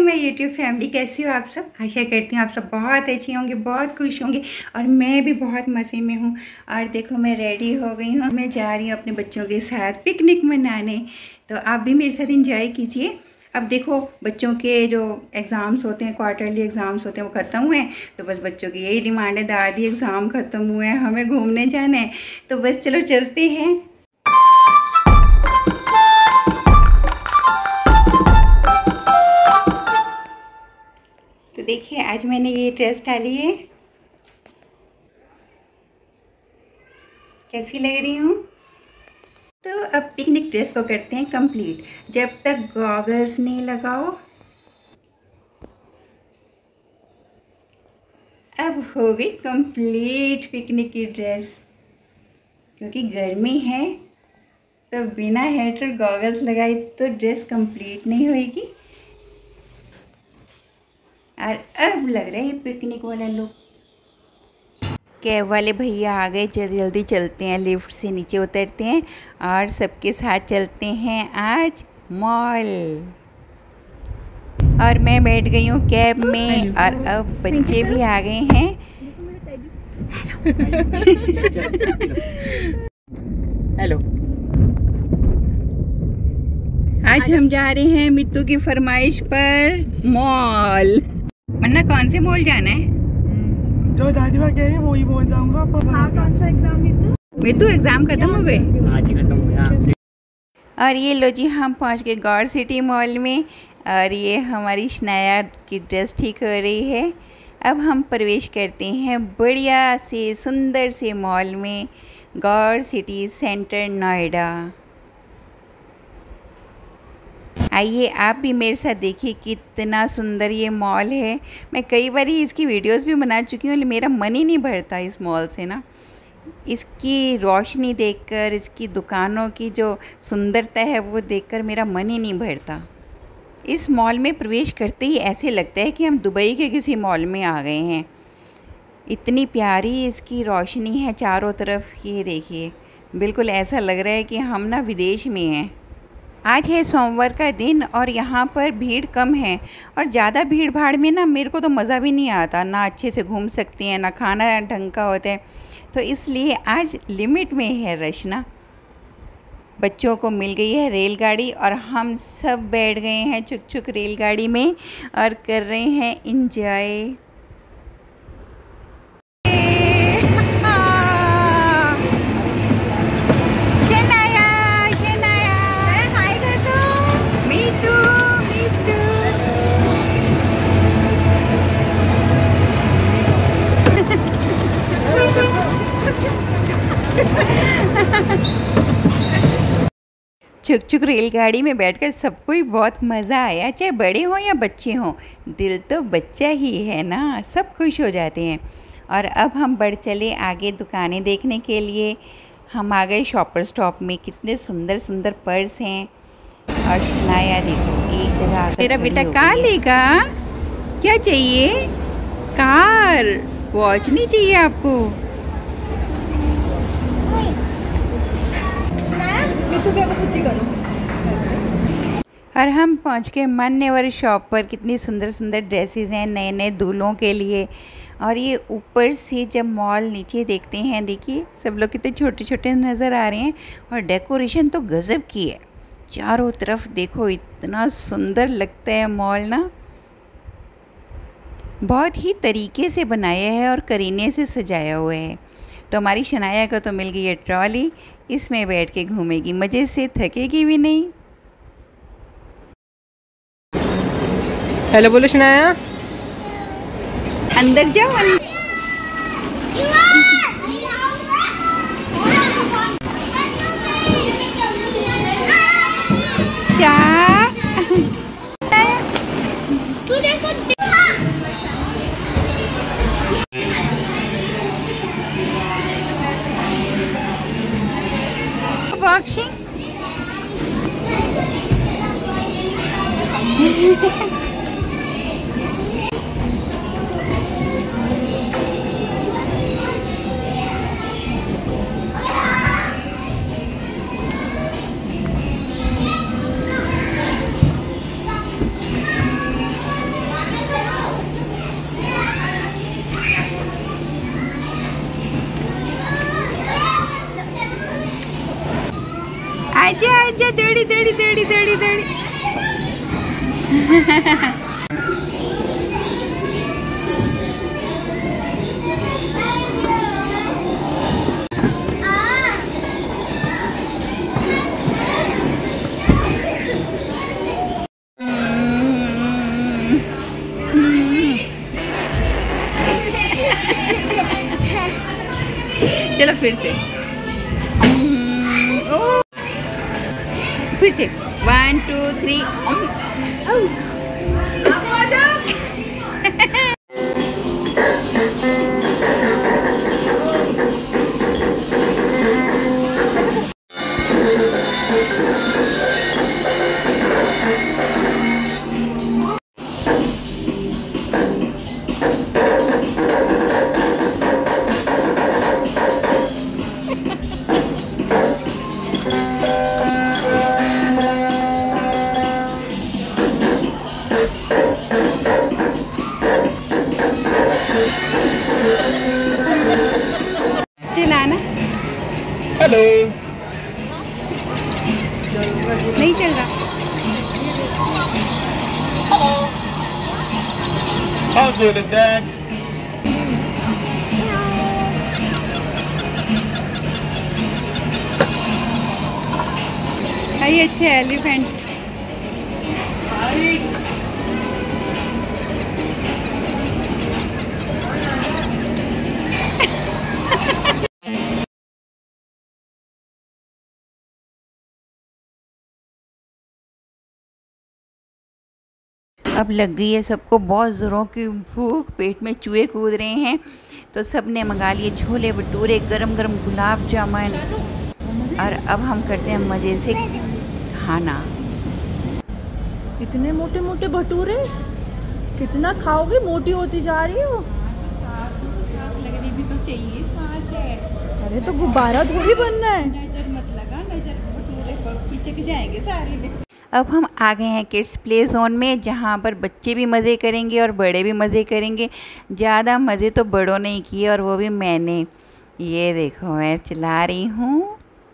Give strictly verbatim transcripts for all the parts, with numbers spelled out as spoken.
मैं YouTube family, कैसी हो आप सब। आशा करती हूँ आप सब बहुत अच्छी होंगे, बहुत खुश होंगे और मैं भी बहुत मज़े में हूँ। और देखो मैं रेडी हो गई हूँ, मैं जा रही हूँ अपने बच्चों के साथ पिकनिक मनाने। तो आप भी मेरे साथ एंजॉय कीजिए। अब देखो बच्चों के जो एग्ज़ाम्स होते हैं, क्वार्टरली एग्ज़ाम्स होते हैं, वो ख़त्म हुए हैं। तो बस बच्चों की यही डिमांड है, दादी एग्ज़ाम ख़त्म हुए हैं, हमें घूमने जाना है। तो बस चलो चलते हैं। तो देखिए आज मैंने ये ड्रेस डाली है, कैसी लग रही हूँ। तो अब पिकनिक ड्रेस को करते हैं कंप्लीट। जब तक गॉगल्स नहीं लगाओ, अब हो गई कंप्लीट पिकनिक की ड्रेस। क्योंकि गर्मी है तो बिना हेट और गॉगल्स लगाए तो ड्रेस कंप्लीट नहीं होएगी। और अब लग रहा है पिकनिक वाला लुक। कैब वाले भैया आ गए, जल्दी जल्दी चलते हैं, लिफ्ट से नीचे उतरते हैं और सबके साथ चलते हैं आज मॉल। और मैं बैठ गई हूँ कैब में और अब बच्चे भी आ गए हैं। हेलो। आज हम जा रहे हैं मित्तू की फरमाइश पर मॉल। मन्ना कौन से मॉल जाना है? जो दादी माँ कह रही है वही बोल जाऊंगा। हाँ, कौन सा एग्जाम मित्तू? मित्तू एग्जाम खत्म हो गए? आज ही खत्म हो गया। और ये लो जी, हम पहुंच गए गौर सिटी मॉल में और ये हमारी शनाया की ड्रेस ठीक हो रही है। अब हम प्रवेश करते हैं बढ़िया से सुंदर से मॉल में, गौर सिटी सेंटर नोएडा। आइए आप भी मेरे साथ देखिए कितना सुंदर ये मॉल है। मैं कई बार ही इसकी वीडियोस भी बना चुकी हूँ, लेकिन मेरा मन ही नहीं भरता इस मॉल से ना। इसकी रोशनी देखकर, इसकी दुकानों की जो सुंदरता है वो देखकर मेरा मन ही नहीं भरता। इस मॉल में प्रवेश करते ही ऐसे लगता है कि हम दुबई के किसी मॉल में आ गए हैं। इतनी प्यारी इसकी रोशनी है चारों तरफ, ये देखिए बिल्कुल ऐसा लग रहा है कि हम ना विदेश में हैं। आज है सोमवार का दिन और यहाँ पर भीड़ कम है और ज़्यादा भीड़ भाड़ में ना मेरे को तो मज़ा भी नहीं आता, ना अच्छे से घूम सकती हैं, ना खाना ढंग का होता है। तो इसलिए आज लिमिट में है रश ना। बच्चों को मिल गई है रेलगाड़ी और हम सब बैठ गए हैं छुक छुक रेलगाड़ी में और कर रहे हैं इंजॉय। छुक छुक रेलगाड़ी में बैठकर सबको ही बहुत मज़ा आया, चाहे बड़े हों या बच्चे हों। दिल तो बच्चा ही है ना, सब खुश हो जाते हैं। और अब हम बढ़ चले आगे दुकानें देखने के लिए। हम आ गए शॉपर स्टॉप में, कितने सुंदर सुंदर पर्स हैं। और शनाया देखो एक जगह। मेरा बेटा कार लेगा? क्या चाहिए? कार। वॉच नहीं चाहिए आपको? और हम पहुंच के मान्यवर शॉप पर। कितनी सुंदर सुंदर ड्रेसेस हैं नए नए दूल्हों के लिए। और ये ऊपर से जब मॉल नीचे देखते हैं, देखिए सब लोग कितने छोटे छोटे नज़र आ रहे हैं। और डेकोरेशन तो गज़ब की है, चारों तरफ देखो इतना सुंदर लगता है मॉल ना। बहुत ही तरीके से बनाया है और करीने से सजाया हुआ है। तो हमारी शनाया को तो मिल गई है ट्रॉली, इसमें बैठ के घूमेगी मज़े से, थकेगी भी नहीं। हेलो बोलो शनाया। अंदर जाओ अंदर। क्या बॉक्सिंग? तेड़ी तेड़ी तेड़ी तेड़ी तेड़ी। चलो फिर से, फिर से वन टू थ्री। चिल्लाना हेलो, नहीं चल रहा। how good is that? ये अच्छे एलिफेंट। अब लग गई है सबको बहुत ज़ोरों की भूख, पेट में चूहे कूद रहे हैं, तो सब ने मंगा लिए छोले भटूरे, गरम गरम गुलाब जामुन, और अब हम करते हैं मज़े से खाना। इतने मोटे मोटे भटूरे कितना खाओगे? मोटी होती जा रही हो। सांस लगनी भी तो चाहिए, सांस है। अरे तो गुब्बारा थोड़ी बनना है। नजर मत लगा, नजर भटूरे पीछे जाएंगे सारे। अब हम आ गए हैं किड्स प्ले जोन में, जहाँ पर बच्चे भी मज़े करेंगे और बड़े भी मज़े करेंगे। ज़्यादा मज़े तो बड़ों ने किए, और वो भी मैंने। ये देखो मैं चला रही हूँ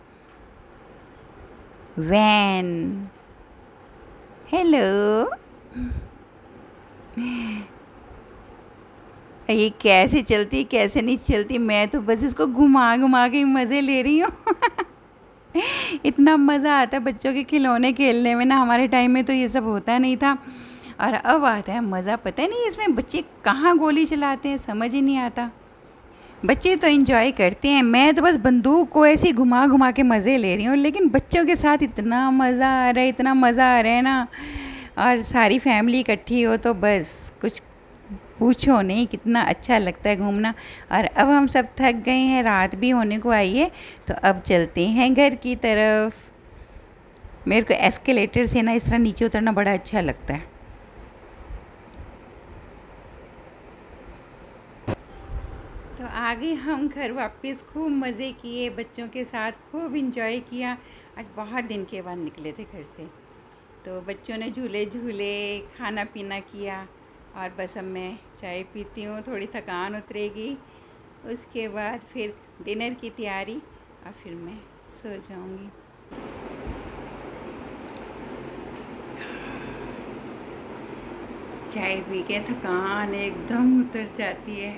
वैन। हेलो, ये कैसे चलती कैसे नहीं चलती, मैं तो बस इसको घुमा घुमा के मज़े ले रही हूँ। इतना मज़ा आता है बच्चों के खिलौने खेलने में ना। हमारे टाइम में तो ये सब होता नहीं था, और अब आता है मज़ा। पता ही नहीं इसमें बच्चे कहाँ गोली चलाते हैं, समझ ही नहीं आता। बच्चे तो एंजॉय करते हैं, मैं तो बस बंदूक को ऐसे घुमा घुमा के मज़े ले रही हूँ। लेकिन बच्चों के साथ इतना मज़ा आ रहा है, इतना मज़ा आ रहा है ना, और सारी फैमिली इकट्ठी हो तो बस कुछ पूछो नहीं, कितना अच्छा लगता है घूमना। और अब हम सब थक गए हैं, रात भी होने को आई है, तो अब चलते हैं घर की तरफ। मेरे को एस्केलेटर से ना इस तरह नीचे उतरना बड़ा अच्छा लगता है। तो आगे हम घर वापस खूब मज़े किए, बच्चों के साथ खूब इंजॉय किया। आज बहुत दिन के बाद निकले थे घर से, तो बच्चों ने झूले झूले, खाना पीना किया, और बस अब मैं चाय पीती हूँ, थोड़ी थकान उतरेगी, उसके बाद फिर डिनर की तैयारी, और फिर मैं सो जाऊँगी। चाय पी के थकान एकदम उतर जाती है।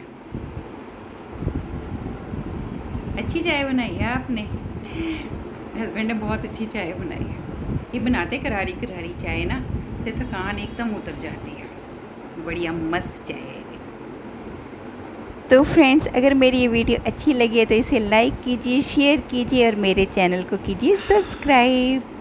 अच्छी चाय बनाई है आपने, हस्बैंड ने बहुत अच्छी चाय बनाई है। ये बनाते करारी करारी चाय ना, से थकान एकदम उतर जाती है। बढ़िया मस्त चाय है। तो फ्रेंड्स, अगर मेरी ये वीडियो अच्छी लगी है तो इसे लाइक कीजिए, शेयर कीजिए, और मेरे चैनल को कीजिए सब्सक्राइब।